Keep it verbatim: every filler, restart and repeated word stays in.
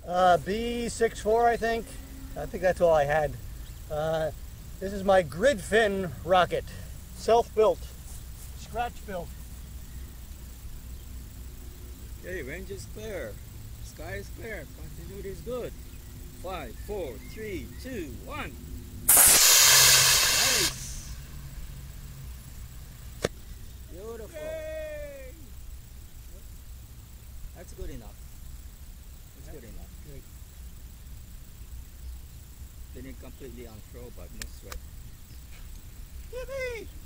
Uh, B sixty-four, I think. I think that's all I had. Uh, this is my grid fin rocket. Self-built. Scratch-built. Okay, range is clear. Sky is clear. Continuity is good. Five, four, three, two, one. Nice. Beautiful. Yay! That's good enough. That's good enough. Good. Didn't completely unfurl, but no sweat. Yippee!